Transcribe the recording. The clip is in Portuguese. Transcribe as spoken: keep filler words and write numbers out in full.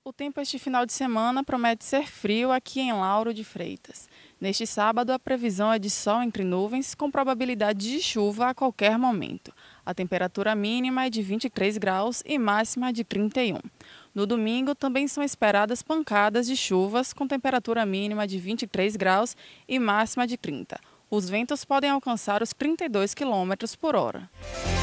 O tempo este final de semana promete ser frio aqui em Lauro de Freitas. Neste sábado, a previsão é de sol entre nuvens, com probabilidade de chuva a qualquer momento. A temperatura mínima é de vinte e três graus e máxima de trinta e um. No domingo, também são esperadas pancadas de chuvas, com temperatura mínima de vinte e três graus e máxima de trinta. Os ventos podem alcançar os trinta e dois quilômetros por hora.